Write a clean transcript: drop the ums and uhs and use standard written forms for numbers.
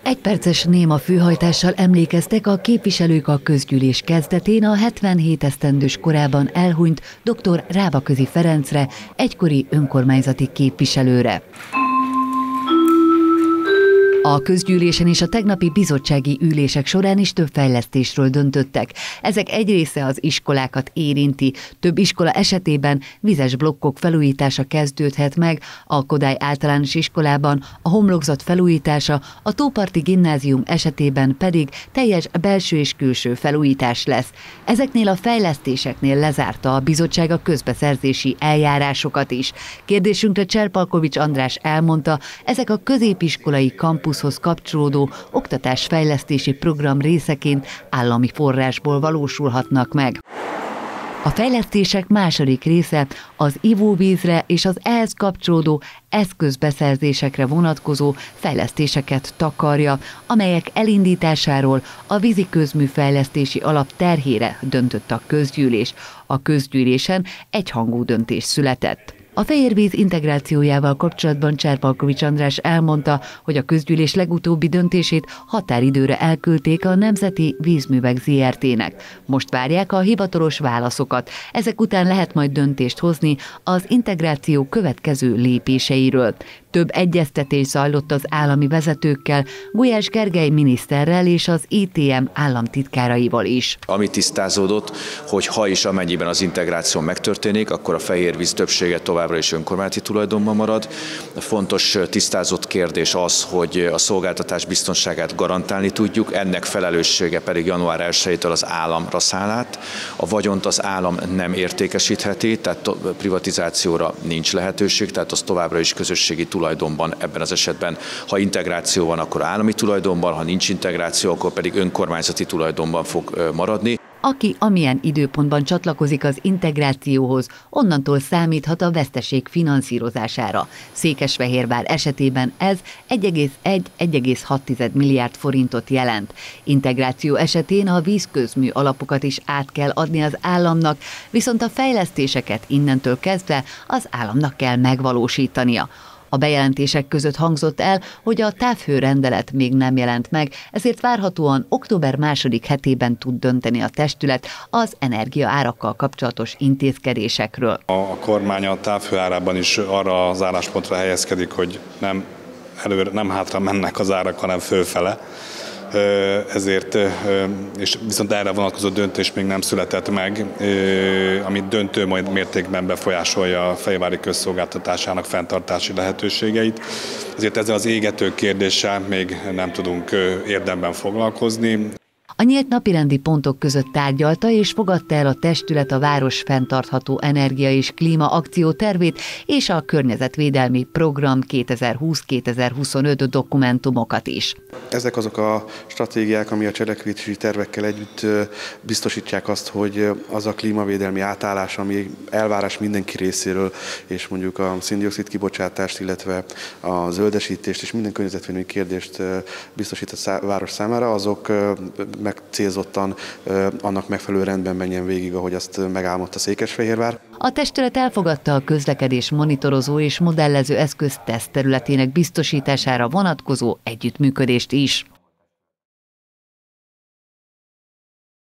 Egyperces néma főhajtással emlékeztek a képviselők a közgyűlés kezdetén a 77 esztendős korában elhunyt dr. Rábaközi Ferencre, egykori önkormányzati képviselőre. A közgyűlésen és a tegnapi bizottsági ülések során is több fejlesztésről döntöttek. Ezek egy része az iskolákat érinti. Több iskola esetében vizes blokkok felújítása kezdődhet meg, a Kodály általános iskolában a homlokzat felújítása, a Tóparti gimnázium esetében pedig teljes belső és külső felújítás lesz. Ezeknél a fejlesztéseknél lezárta a bizottság a közbeszerzési eljárásokat is. Kérdésünkre Cserpalkovics András elmondta, ezek a középiskolai kampuszhoz kapcsolódó oktatásfejlesztési program részeként állami forrásból valósulhatnak meg. A fejlesztések második része az ivóvízre és az ehhez kapcsolódó eszközbeszerzésekre vonatkozó fejlesztéseket takarja, amelyek elindításáról a víziközműfejlesztési alap terhére döntött a közgyűlés. A közgyűlésen egyhangú döntés született. A Fehérvíz integrációjával kapcsolatban Cserpalkovics András elmondta, hogy a közgyűlés legutóbbi döntését határidőre elküldték a Nemzeti Vízművek Zrt-nek. Most várják a hivatalos válaszokat. Ezek után lehet majd döntést hozni az integráció következő lépéseiről. Több egyeztetés zajlott az állami vezetőkkel, Gulyás Gergely miniszterrel és az ITM államtitkáraival is. Ami tisztázódott, hogy ha és amennyiben az integráció megtörténik, akkor a Fehérvíz többsége továbbra is önkormányzati tulajdonban marad. Fontos tisztázott kérdés az, hogy a szolgáltatás biztonságát garantálni tudjuk, ennek felelőssége pedig január 1-től az államra száll át. A vagyont az állam nem értékesítheti, tehát privatizációra nincs lehetőség, tehát az továbbra is közösségi tulajdonban, ebben az esetben, ha integráció van, akkor állami tulajdonban, ha nincs integráció, akkor pedig önkormányzati tulajdonban fog maradni. Aki amilyen időpontban csatlakozik az integrációhoz, onnantól számíthat a veszteség finanszírozására. Székesfehérvár esetében ez 1,1-1,6 milliárd forintot jelent. Integráció esetén a vízközmű alapokat is át kell adni az államnak, viszont a fejlesztéseket innentől kezdve az államnak kell megvalósítania. A bejelentések között hangzott el, hogy a távhőrendelet még nem jelent meg, ezért várhatóan október második hetében tud dönteni a testület az energiaárakkal kapcsolatos intézkedésekről. A kormány a távhő árában is arra az álláspontra helyezkedik, hogy nem hátra mennek az árak, hanem fölfele. Ezért, és viszont erre vonatkozó döntés még nem született meg, amit döntő majd mértékben befolyásolja a fehérvári közszolgáltatásának fenntartási lehetőségeit. Ezért ezzel az égető kérdéssel még nem tudunk érdemben foglalkozni. A nyílt napirendi pontok között tárgyalta és fogadta el a testület a város fenntartható energia és klíma akciótervét és a környezetvédelmi program 2020-2025 dokumentumokat is. Ezek azok a stratégiák, ami a cselekvési tervekkel együtt biztosítják azt, hogy az a klímavédelmi átállás, ami elvárás mindenki részéről, és mondjuk a szén-dioxid kibocsátást, illetve a zöldesítést és minden környezetvédelmi kérdést biztosít a város számára, azok megcélzottan annak megfelelő rendben menjen végig, ahogy azt megálmodta Székesfehérvár. A testület elfogadta a közlekedés monitorozó és modellező eszköz tesztterületének biztosítására vonatkozó együttműködést is.